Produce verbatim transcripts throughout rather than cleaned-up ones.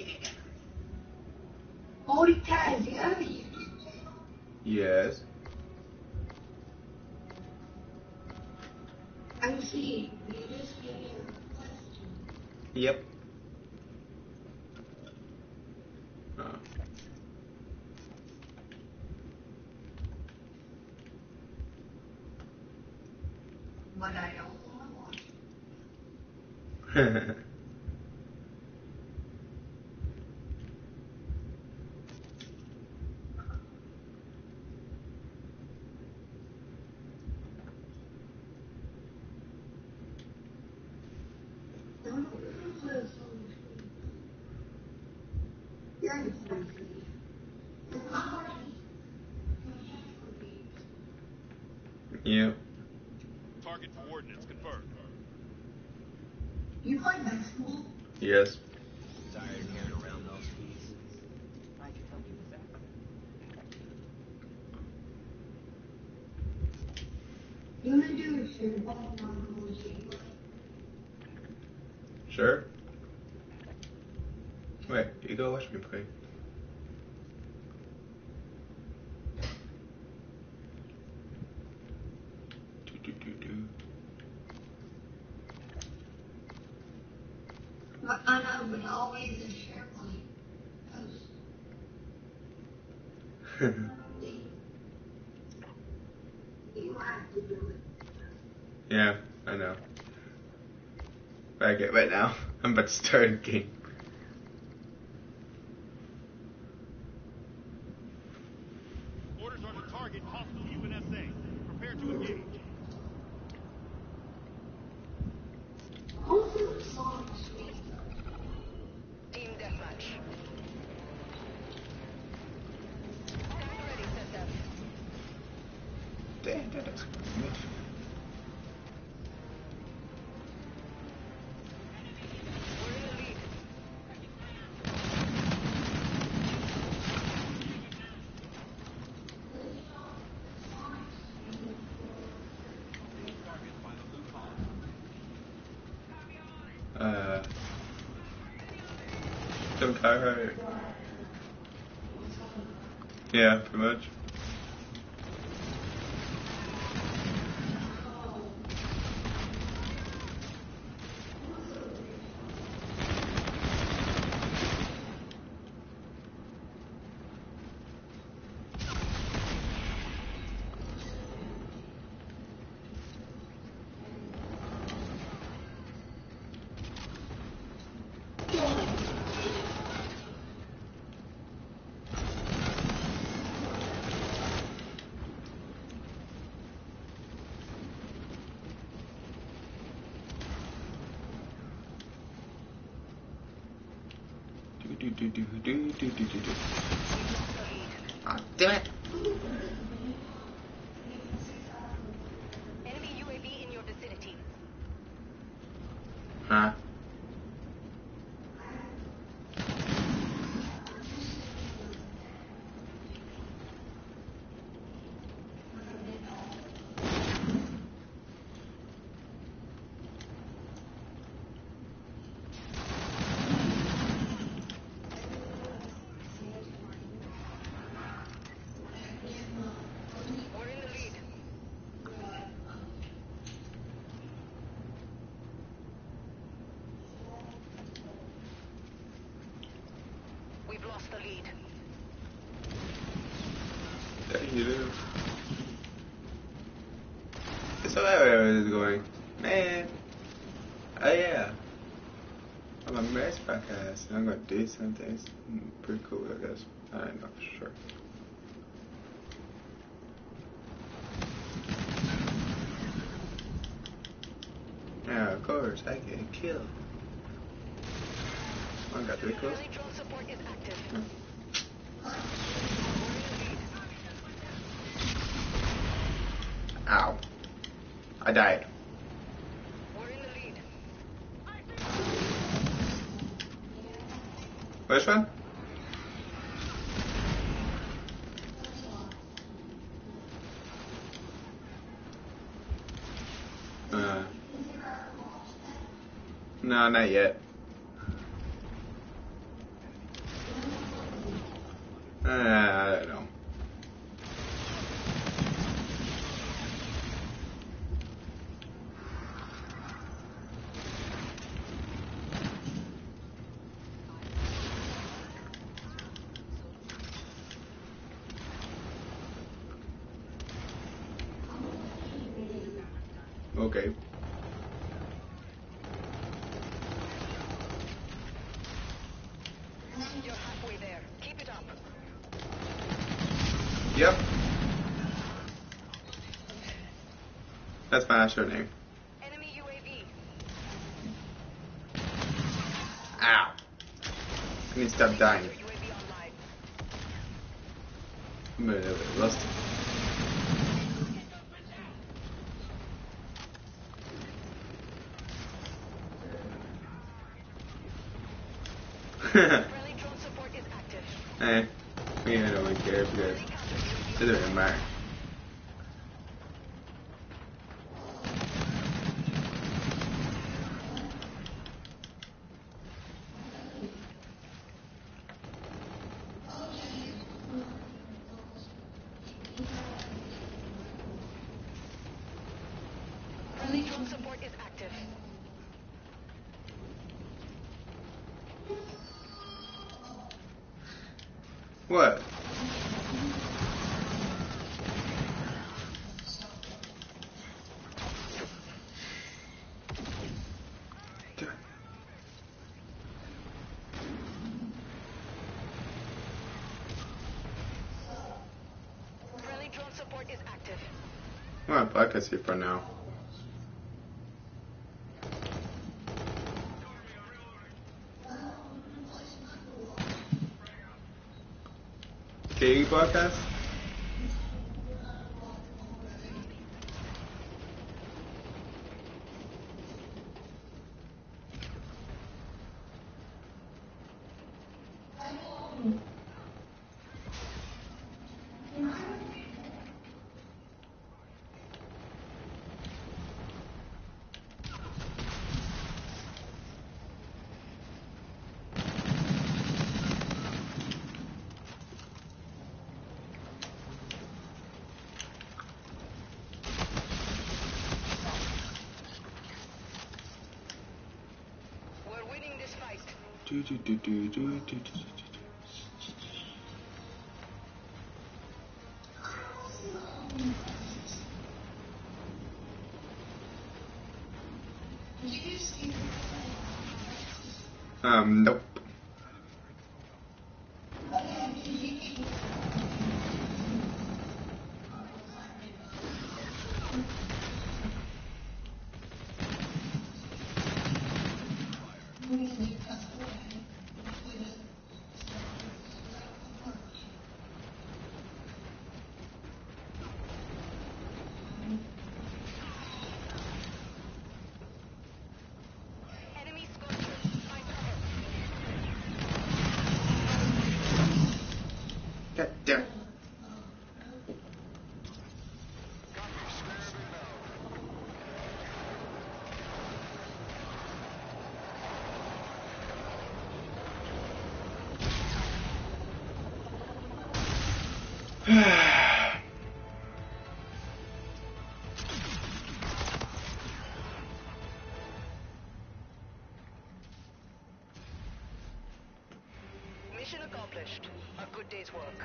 Yes. Yep. Oh. But I don't want to. Yep. Target coordinates confirmed. You play basketball? Yes. Tired of hearing around those fees. I can help you with that. You want to do a shirt ball on Sure. Wait, you go watch me play. Do, do, do, do. But I know, but always a shirt ball. You have to do it. Yeah, I know. But I get right now. I'm about to start a game. Orders are to target hostile U N S A. Prepare to engage. Team deathmatch. Stand ready, Sensor. Damn, that looks good. We're in the lead. Uh, some car. Yeah, pretty much. Do do do do do do do do. Ah, damn it! Enemy U A V in your vicinity. Huh? We're in the lead. We've lost the lead. There you do. So where is it going? Man. Oh yeah. I'm a mess podcast and I'm gonna do something. It's pretty cool, I guess. I don't know for sure. Yeah, of course, I get killed. I got pretty close. Friendly drone support is active. Ow. I died. We're in the lead. Which one? Uh, no, not yet. Okay. You're halfway there. Keep it up. Yep. That's my actual name. Enemy U A V. Ow. I need to stop dying. U A V online. I'm a little bit rusty. Friendly drone support is active. Eh, me I don't really care because it doesn't really matter. Friendly drone support is active. What? Friendly drone support is active. I'm on podcast here for now. K E podcast? We're winning this fight. Do, do, do, do, do, do, do, do. Um, nope. Enemy scorcher. Find cover. God damn. Mission accomplished. A good day's work.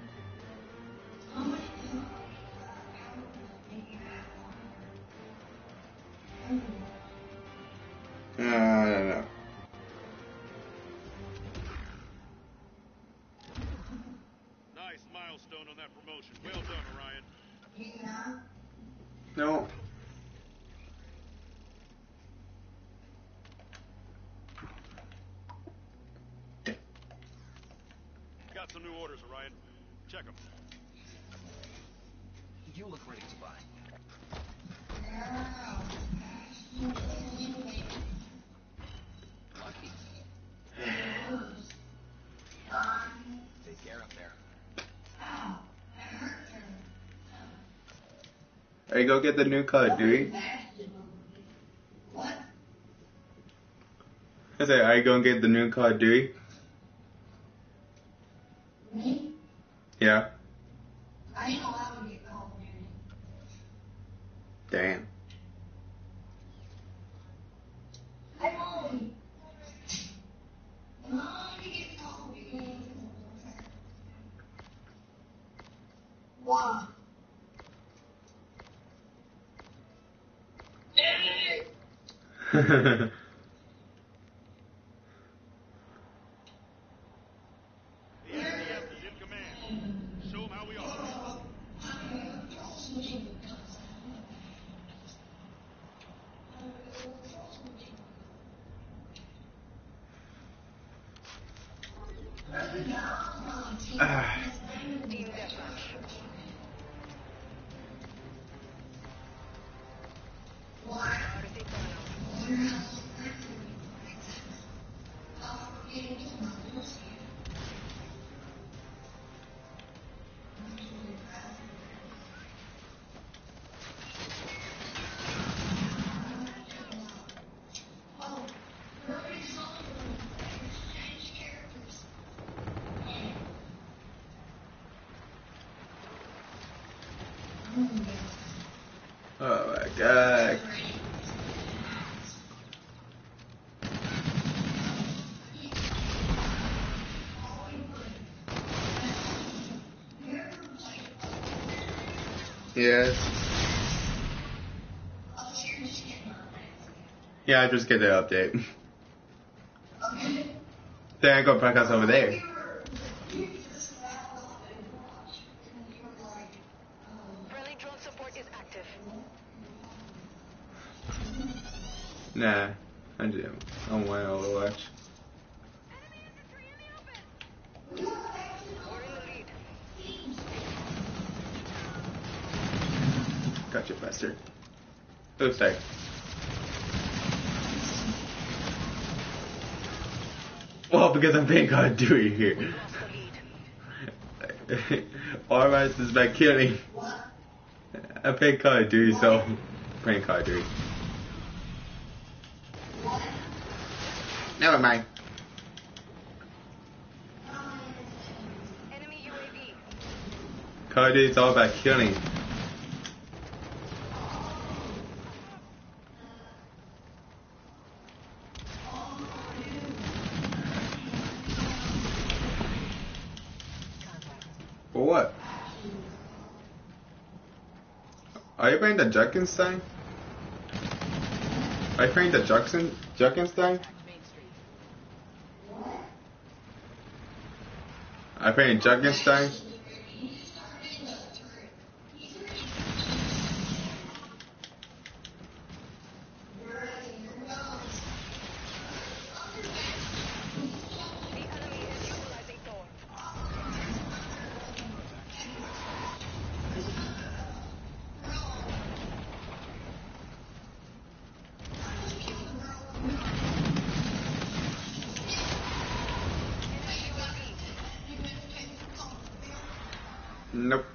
Uh, I don't know. Nice milestone on that promotion. Well done, Orion. No. Got some new orders, Orion. Check them. You look ready to buy. Lucky. Take care up there. Are you go get the new Call of Duty? What? I said, are you gonna get the new Call of Duty? Me? Yeah. I ain't allowed to get Call of Duty. Damn. I'm only. I'm only get Call of Duty. Why? The S D F is in command. Show them how we are. Ah. Team deathmatch. Priority burnout. Oh my god. Yes. Yeah, I just get the update. Then I go broadcast over there. Friendly drone support is active. Nah, I do. I don't want Overwatch. We're in the lead. Gotcha, bastard. Oops, sorry. Well, because I'm playing Call of Duty here. Lost the lead. Alright, this is by killing. I play Call of Duty, so I'm playing Call of Duty. Never mind. Enemy U A V. Call of Duty is all about killing. For what? Are you playing the Juckenstein? Are you playing the Jucksen, Juckenstein? Are you playing Juckenstein? The enemy is utilizing Thor. Nope.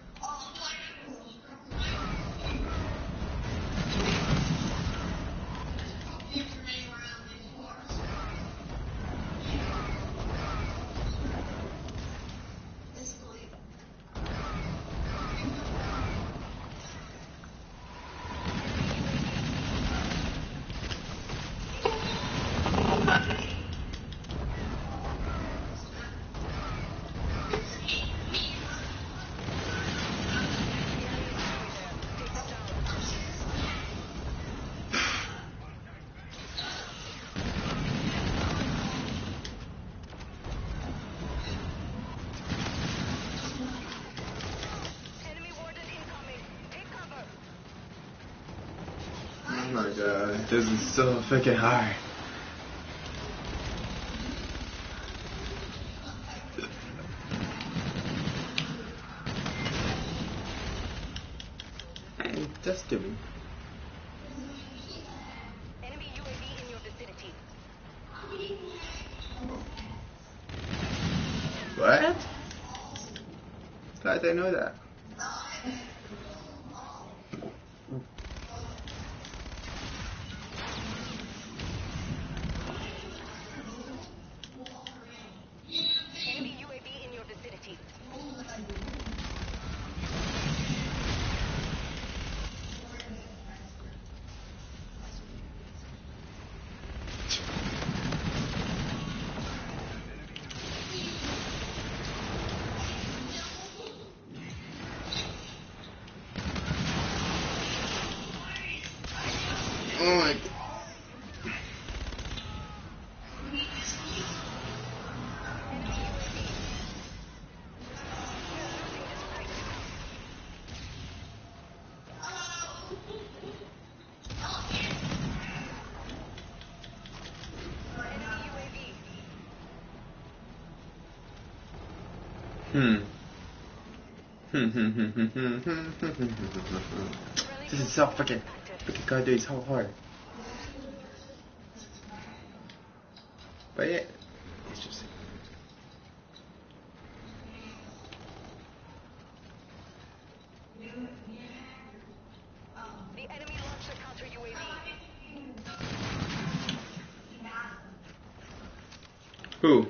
Enemy warden incoming. Take cover. Oh my god, this is so freaking hard. Hey, just do me. Enemy U A V in your vicinity. What? Glad they know that. Enemy U A V in your vicinity. Oh my god. Hmm. Hmm, hmm, hmm, hmm, hmm, hmm, hmm, hmm. This is so fucking, fucking gotta do it so hard. But yeah, it's just. The enemy launched a counter U A V. Who?